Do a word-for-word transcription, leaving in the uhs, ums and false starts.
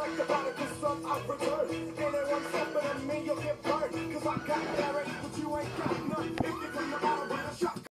think about it, cause some I've returned. Anyone stepping on me, you'll get burned. Cause I got Larry, but you ain't got none. If you come to battle,